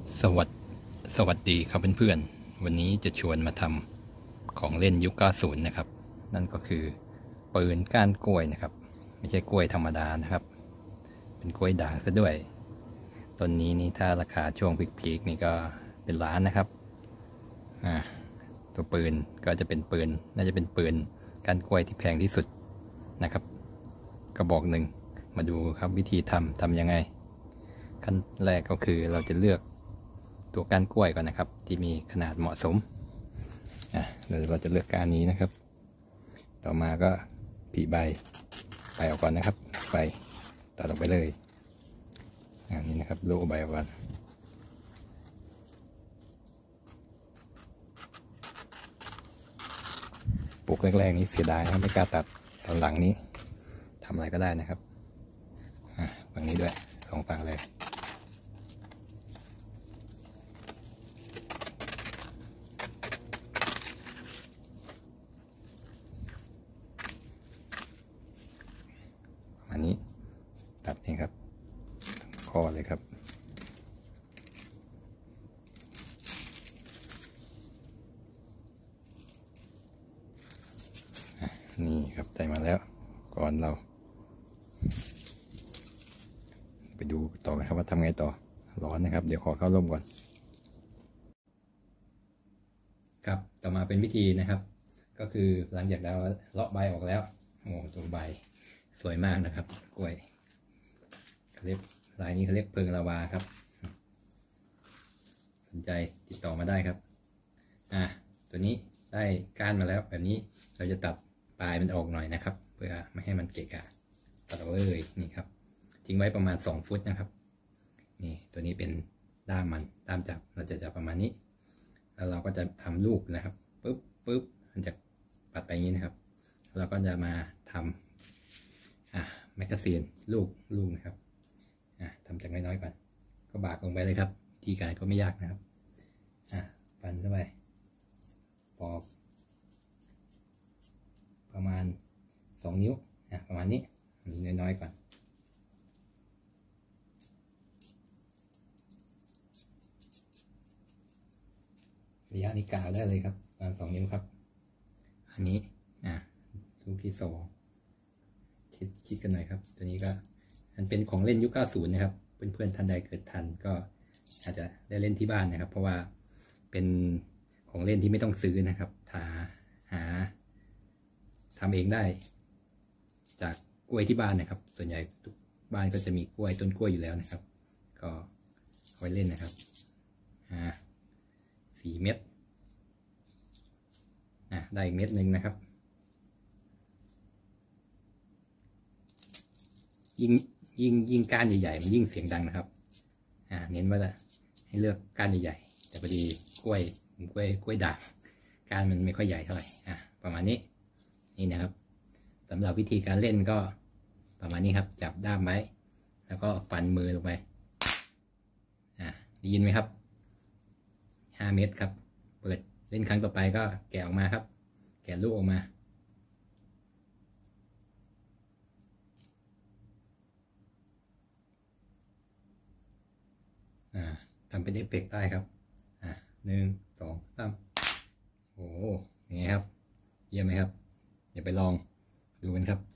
สวัสดสวัสดีครับเพื่อนๆวันนี้จะชวนมาทำของเล่นยุค 90 นะครับ นั่นก็คือปืนก้านกล้วยนะครับ ไม่ใช่กล้วยธรรมดานะครับ เป็นกล้วยด่างซะด้วยต้นนี้นี่ถ้าราคาช่วงพีคๆนี่ก็เป็นล้านนะครับตัวปืนก็จะเป็นปืนน่าจะเป็นปืนก้านกล้วยที่แพงที่สุดนะครับกระบอกหนึ่งมาดูครับวิธีทำยังไงขั้นแรกก็คือเราจะเลือกตัวก้านกล้วยก่อนนะครับที่มีขนาดเหมาะสมเราจะเลือกก้านนี้นะครับต่อมาก็ผีใบออกก่อนนะครับใบตัดออกไปเลยนี่นะครับโล่ใบออกก่อนปลูกแรกๆนี้เสียดายครับไม่กล้าตัดตอนหลังนี้ทำอะไรก็ได้นะครับฝั่งนี้ด้วยสองฝั่งเลยอันนี้ตัดเองครับข้อเลยครับนี่ครับได้มาแล้วก่อนเราไปดูต่อกันครับว่าทำไงต่อร้อนนะครับเดี๋ยวขอเข้าร่มก่อนครับต่อมาเป็นวิธีนะครับก็คือหลังจากเราเลาะใบออกแล้วโอ้ตัวใบสวยมากนะครับกล้วยเขาเรียกลายนี้เขาเรียกเพิงลาวาครับสนใจติดต่อมาได้ครับตัวนี้ได้ก้านมาแล้วแบบนี้เราจะตัดปลายมันออกหน่อยนะครับเพื่อไม่ให้มันเกะกะตัดออกเลยนี่ครับทิ้งไว้ประมาณ2 ฟุตนะครับนี่ตัวนี้เป็นด้ามจับเราจะจับประมาณนี้แล้วเราก็จะทำลูกนะครับปึ๊บมันจะปัดไปอย่างนี้นะครับเราก็จะมาทำแมกกาซีนลูกนะครับทำจากน้อยๆก่อนก็บากลงไปเลยครับวิธีการก็ไม่ยากนะครับฟันเข้าไปปอกประมาณ2 นิ้วประมาณนี้น้อยๆก่อนระยะนี้กาวได้เลยครับประมาณ2 นิ้วครับอันนี้ลูกที่2คิดกันหน่อยครับตัวนี้ก็มันเป็นของเล่นยุค 90 นะครับเพื่อนๆท่านใดเกิดทันก็อาจจะได้เล่นที่บ้านนะครับเพราะว่าเป็นของเล่นที่ไม่ต้องซื้อนะครับหาทำเองได้จากกล้วยที่บ้านนะครับส่วนใหญ่ทุกบ้านก็จะมีกล้วยต้นกล้วยอยู่แล้วนะครับก็เอาไว้เล่นนะครับ4 เม็ดได้อีกเม็ดหนึ่งนะครับยิ่งก้านใหญ่ๆมันยิ่งเสียงดังนะครับเน้นว่าให้เลือกก้านใหญ่ๆแต่พอดีกล้วยด่างก้านมันไม่ค่อยใหญ่เท่าไหร่ประมาณนี้นี่นะครับสำหรับวิธีการเล่นก็ประมาณนี้ครับจับด้ามไว้แล้วก็ฟันมือลงไปได้ยินไหมครับ5 เม็ดครับเปิดเล่นครั้งต่อไปก็แกะออกมาครับแกะลูกออกมาทำเป็นเอฟเฟกต์ได้ครับ1 2 3โอ้โหนี่ครับเยี่ยมไหมครับอย่าไปลองดูกันครับ